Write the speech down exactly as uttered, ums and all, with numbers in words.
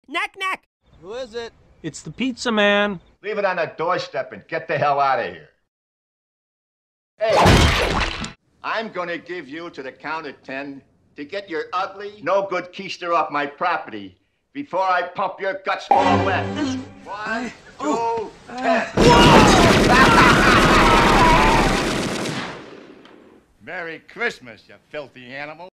Knack, knack. Who is it? It's the pizza man. Leave it on the doorstep and get the hell out of here. Hey, I'm gonna give you to the count of ten to get your ugly, no good keister off my property before I pump your guts full of lead. One, two, ten. Merry Christmas, you filthy animal.